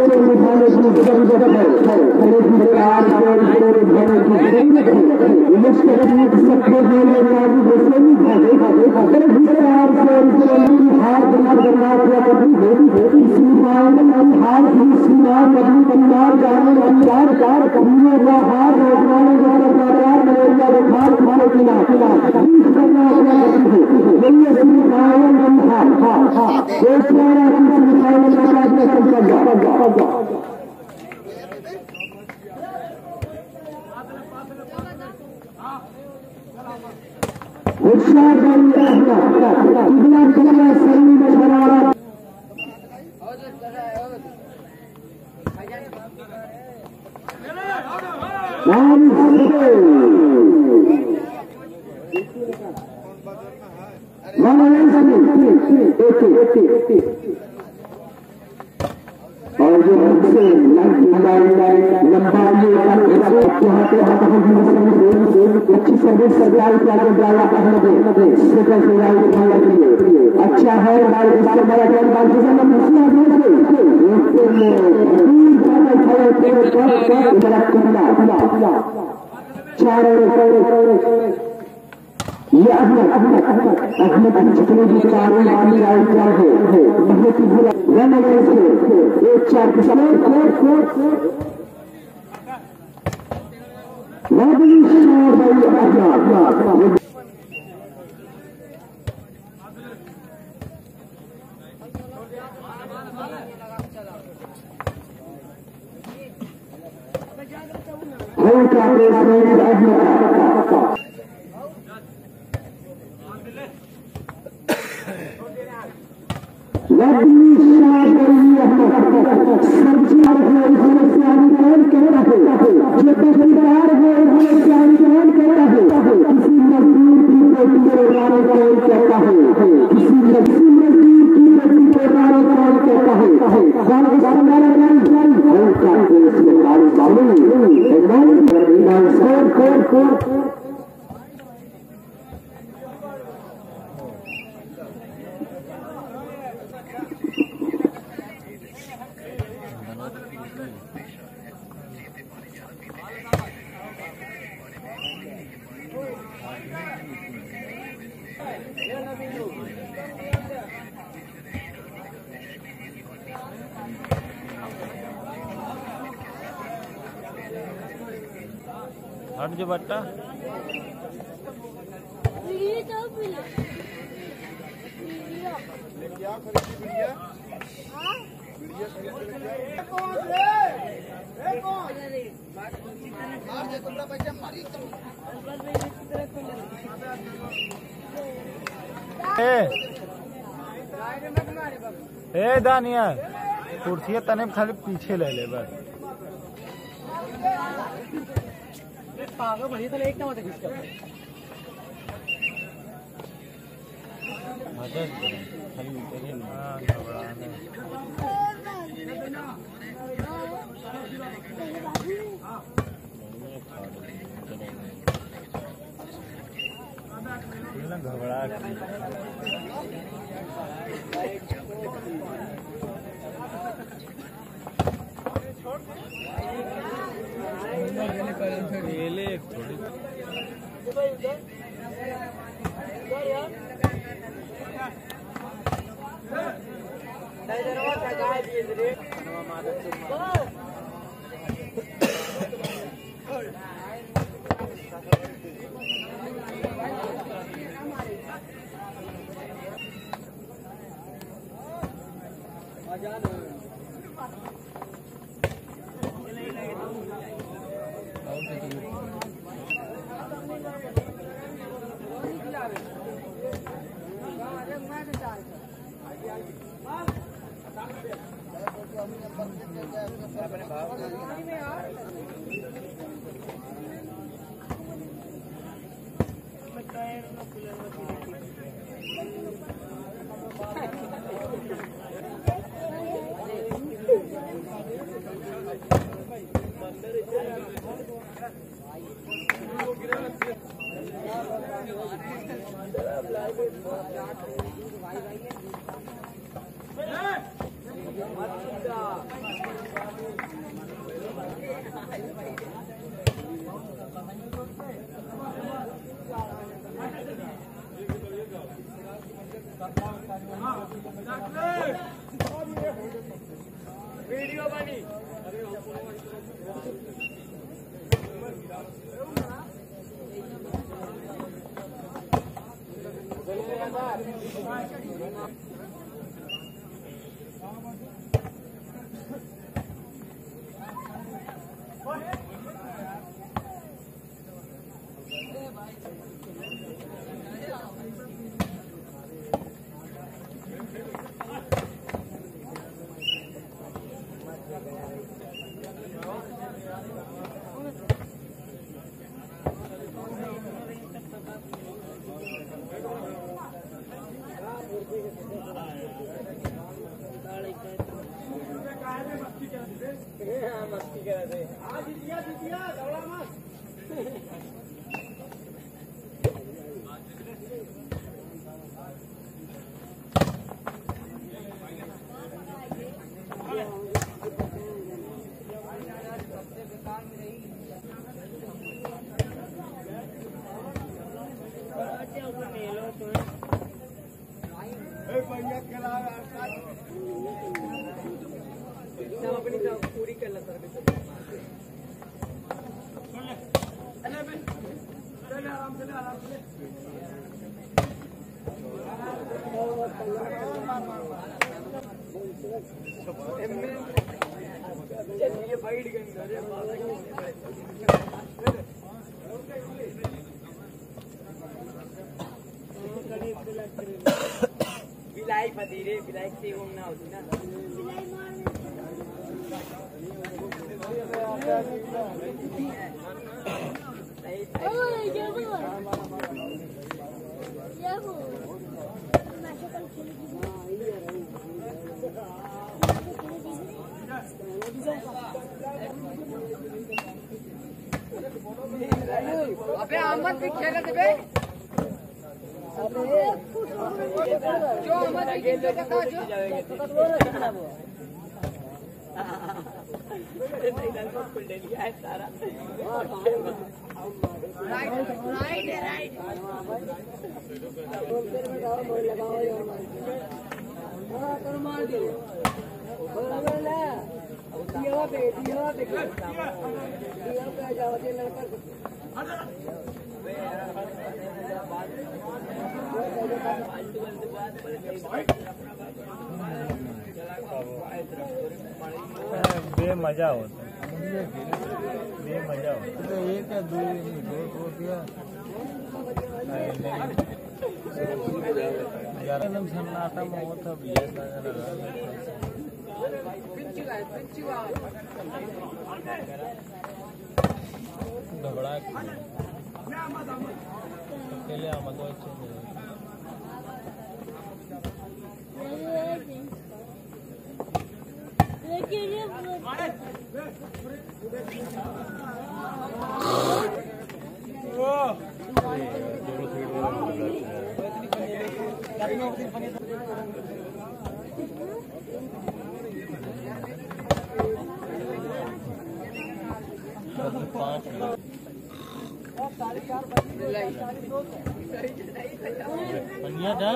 को निभाने की जरूरत है। सरकार को निभाने की जरूरत है। मुस्तकबिल सबके लिए लागू होने भागे सरकार से हार बना कभी होती सीमाएं हार की सीमा कभी परिवार जाने अधिकार कार कभी हार रोकने सरकार मलेरिया बुखार खाने पीना करना होशियार शरीर में शरारत और जो हमसे अच्छी सर्विस सरकारी अच्छा है ये अहमद जितने भी कार्रवाई है बहुत ही बुरा रन से 1-4 के समय हट जो बट्टा ए दानिया कुर्सी तने खाली पीछे ले ले बस बढ़िया एक ना घबरा वीडियो बनी मस्ती करा दे दौड़ा मत अपनी पूरी कर ला चलिए फाइट बिलाई फती रे बिलाई से वो ना होती ना अबे अहमद भी खेल रहे थे जो अहमद खेल रहे थे सारा राइट मार दो बेमजा होता बेमजा होता तो एक या दो दिया एकदम सन्नाटा में होता घबरा अकेले आमद बढ़िया था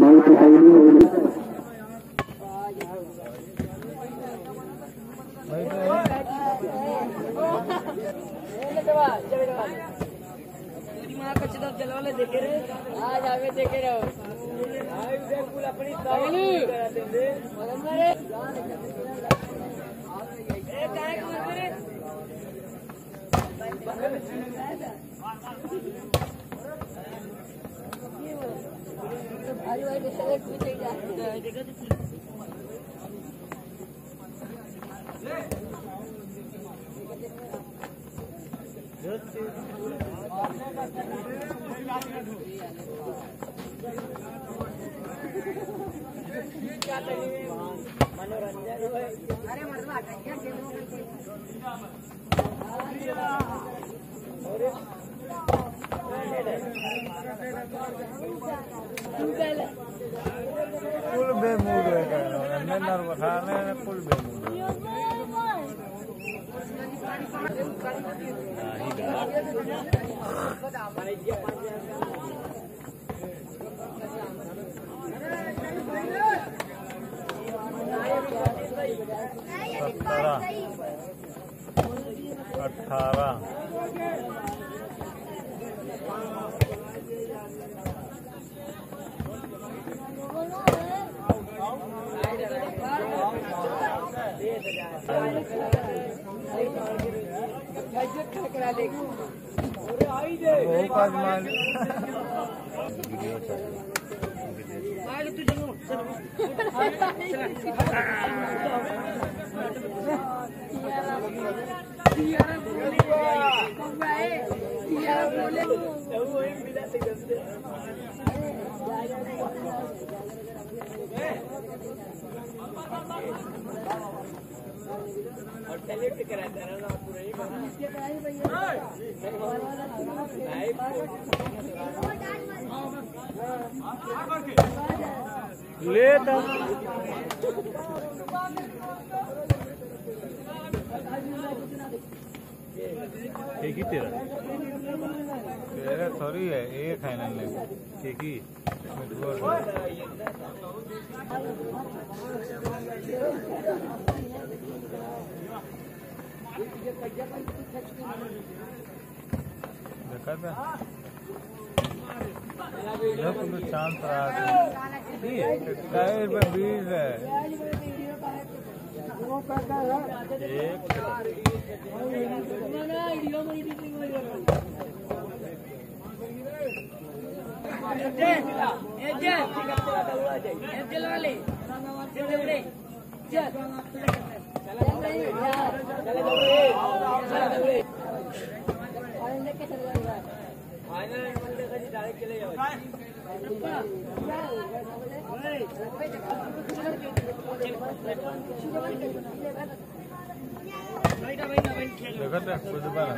बहुत पहली देखे रे आज आवे देखे रहो बिल्कुल अपनी कुल बेमूड है खाने कुल बेमूड है। 18 और सेलेक्ट कराता है ना पूरा ही ले एक ही तेरा थोड़ी है एक है ना एक ही देखा तुम्हें शांत रहा बीज है देखा खुद बना